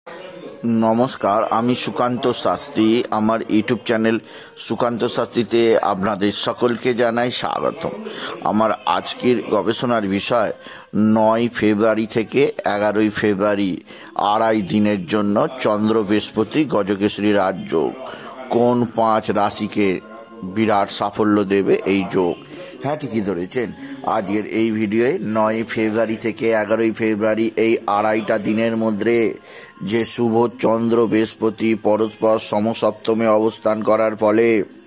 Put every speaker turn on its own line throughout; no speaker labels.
নমস্কার, আমি সুকান্ত শাস্ত্রী। আমার ইউটিউব চ্যানেল সুকান্ত শাস্ত্রীতে আপনাদের সকলকে জানাই স্বাগতম। আমার আজকের গবেষণার বিষয় 9 ফেব্রুয়ারি থেকে 11 ফেব্রুয়ারি আড়াই দিনের জন্য চন্দ্র বৃহস্পতি গজকেশরী রাজযোগ কোন 5 রাশিকে বিরাট সাফল্য দেবে এই যোগ। হ্যাঁ, ঠিকই ধরেছেন। আজকের এই ভিডিওয়ে 9 ফেব্রুয়ারি থেকে 11 ফেব্রুয়ারি এই আড়াইটা দিনের মধ্যে যে শুভ চন্দ্র বৃহস্পতি পরস্পর সমসপ্তমে অবস্থান করার ফলে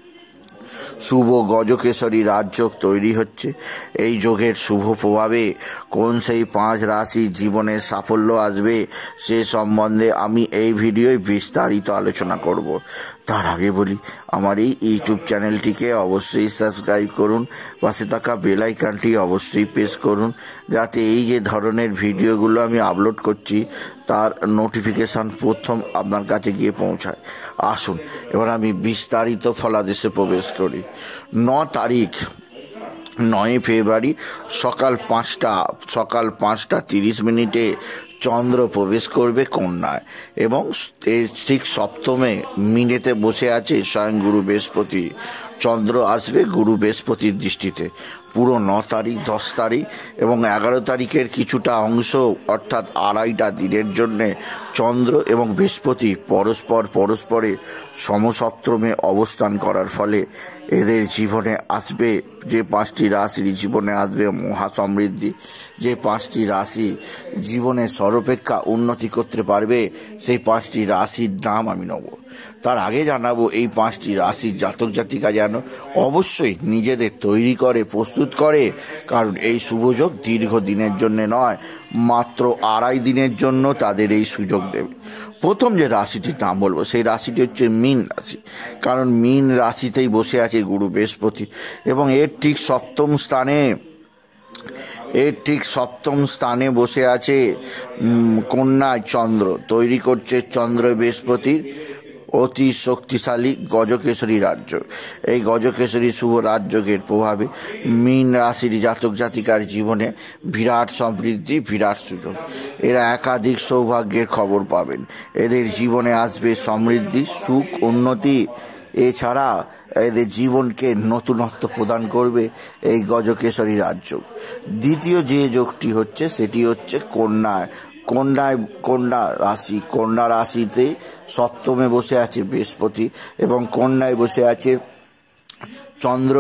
শুভ গজকেশরী রাজযোগ তৈরি হচ্ছে, এই যোগের শুভ প্রভাবে কোন সেই 5 রাশির জীবনে সাফল্য আসবে সে সম্বন্ধে আমি এই ভিডিওয় বিস্তারিত আলোচনা করব। তার আগে বলি, আমার এই ইউটিউব চ্যানেলটিকে অবশ্যই সাবস্ক্রাইব করুন, পাশে থাকা বেল আইকনটি অবশ্যই প্রেস করুন, যাতে এই যে ধরনের ভিডিওগুলো আমি আপলোড করছি তার নোটিফিকেশান প্রথম আপনার কাছে গিয়ে পৌঁছায়। আসুন এবার আমি বিস্তারিত ফলাদেশে প্রবেশ করি। 9 তারিখ 9 ফেব্রুয়ারি সকাল 5টা 30 মিনিটে চন্দ্র প্রবেশ করবে কন্যায় এবং এর ঠিক সপ্তমে মিনেতে বসে আছে স্বয়ং গুরু বৃহস্পতি। চন্দ্র আসবে গুরু বৃহস্পতির দৃষ্টিতে। পুরো 9 তারিখ 10 তারিখ এবং 11 তারিখের কিছুটা অংশ অর্থাৎ আড়াইটা দিনের জন্যে চন্দ্র এবং বৃহস্পতি পরস্পরে সমসপ্তমে অবস্থান করার ফলে এদের জীবনে আসবে, যে 5টি রাশির জীবনে আসবে মহা সমৃদ্ধি। যে 5টি রাশি জীবনে সর্বাপেক্ষা উন্নতি করতে পারবে সেই 5টি রাশির নাম আমি নেব। তার আগে জানাবো এই 5টি রাশির জাতক জাতিকা যেন অবশ্যই নিজেদের তৈরি করে প্রস্তুত করে, কারণ এই শুভযোগ দীর্ঘ দিনের জন্য নয়, মাত্র আড়াই দিনের জন্য তাদের এই সুযোগ দেবে। প্রথম যে রাশিটির নাম বলবো সেই রাশিটি হচ্ছে মীন রাশি, কারণ মীন রাশিতেই বসে আছে গুরু বৃহস্পতি এবং এর ঠিক সপ্তম স্থানে বসে আছে কন্যায় চন্দ্র। তৈরি করছে চন্দ্র বৃহস্পতির অতি শক্তিশালী গজকেশরী রাজ্য। এই গজকেশরী শুভ রাজযোগের প্রভাবে মীন রাশির জাতক জাতিকার জীবনে বিরাট সমৃদ্ধি, বিরাট সুযোগ। এরা একাধিক সৌভাগ্যের খবর পাবেন। এদের জীবনে আসবে সমৃদ্ধি, সুখ, উন্নতি। এছাড়া এদের জীবনকে নতুনত্ব প্রদান করবে এই গজকেশরী রাজযোগ। দ্বিতীয় যে যোগটি হচ্ছে সেটি হচ্ছে কন্যা রাশিতে সপ্তমে বসে আছে বৃহস্পতি এবং কন্যায় বসে আছে চন্দ্র।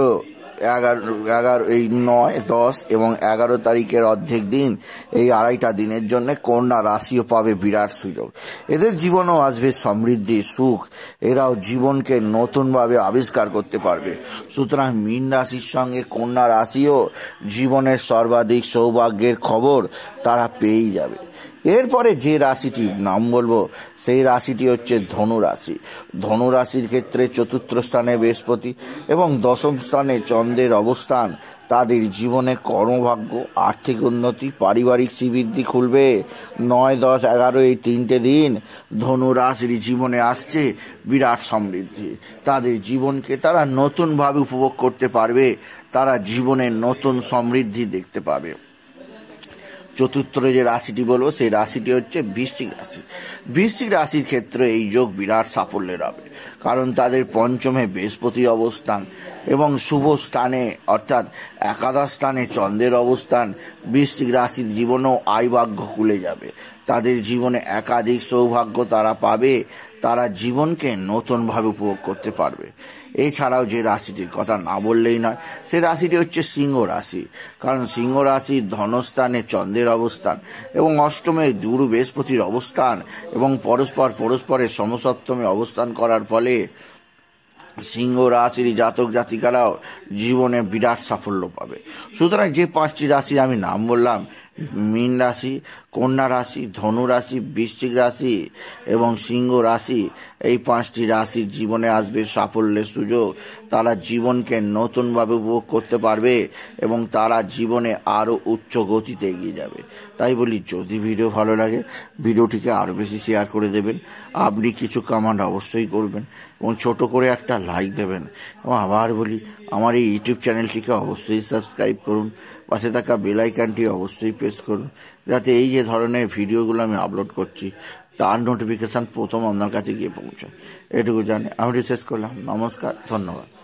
9, 10 এবং 11 তারিখের অর্ধেক দিন এই আড়াইটা দিনের জন্য কন্যা রাশিও পাবে বিরাট সুযোগ। এদের জীবনেও আসবে সমৃদ্ধি, সুখ। এরাও জীবনকে নতুনভাবে আবিষ্কার করতে পারবে। সুতরাং মীন রাশির সঙ্গে কন্যা রাশিও জীবনের সর্বাধিক সৌভাগ্যের খবর তারা পেয়েই যাবে। এরপরে যে রাশিটির নাম বলবো সেই রাশিটি হচ্ছে ধনু রাশি। ধনু রাশির ক্ষেত্রে 4র্থ স্থানে বৃহস্পতি এবং 10ম স্থানে চন্দ্রের অবস্থান তাদের জীবনে কর্মভাগ্য, আর্থিক উন্নতি, পারিবারিক শ্রীবৃদ্ধি খুলবে। 9, 10, 11 এই 3টে দিন ধনু রাশির জীবনে আসছে বিরাট সমৃদ্ধি। তাদের জীবনকে তারা নতুনভাবে উপভোগ করতে পারবে, তারা জীবনে নতুন সমৃদ্ধি দেখতে পাবে। 4র্থ যে রাশিটি বলবো সেই রাশিটি হচ্ছে বৃশ্চিক রাশি। বৃশ্চিক রাশির ক্ষেত্রে এই যোগ বিরাট সাফল্যের হবে, কারণ তাদের পঞ্চমে বৃহস্পতি অবস্থান এবং শুভ স্থানে অর্থাৎ একাদশ স্থানে চন্দ্রের অবস্থান বৃশ্চিক রাশির জীবনেও আয়ভাগ্য খুলে যাবে। তাদের জীবনে একাধিক সৌভাগ্য তারা পাবে, তারা জীবনকে নতুনভাবে উপভোগ করতে পারবে। এছাড়াও যে রাশিটির কথা না বললেই নয় সে রাশিটি হচ্ছে সিংহ রাশি, কারণ সিংহ রাশির ধনস্থানে চন্দ্রের অবস্থান এবং অষ্টমে গুরু বৃহস্পতির অবস্থান এবং পরস্পরের সমসপ্তমে অবস্থান করার ফলে সিংহ রাশির জাতক জাতিকারাও জীবনে বিরাট সাফল্য পাবে। সুতরাং যে 5টি রাশির আমি নাম বললাম, মীন রাশি, কন্যা রাশি, ধনু রাশি, বৃশ্চিক রাশি এবং সিংহ রাশি, এই 5টি রাশির জীবনে আসবে সাফল্যের সুযোগ। তারা জীবনকে নতুনভাবে উপভোগ করতে পারবে এবং তারা জীবনে আরও উচ্চ গতিতে এগিয়ে যাবে। তাই বলি, যদি ভিডিও ভালো লাগে ভিডিওটিকে আরও বেশি শেয়ার করে দেবেন। আপনি কিছু কমেন্ট অবশ্যই করবেন এবং ছোট করে একটা লাইক দেবেন। এবং আবার বলি, আমার এই ইউটিউব চ্যানেলটিকে অবশ্যই সাবস্ক্রাইব করুন, পাশে থাকা বেল আইকনটি অবশ্যই প্রেস করুন, যাতে এই যে ধরনের ভিডিওগুলো আমি আপলোড করছি তার নোটিফিকেশান প্রথম আপনার কাছে গিয়ে পৌঁছায়। এটুকু জানি আমি রিসার্চ করলাম। নমস্কার, ধন্যবাদ।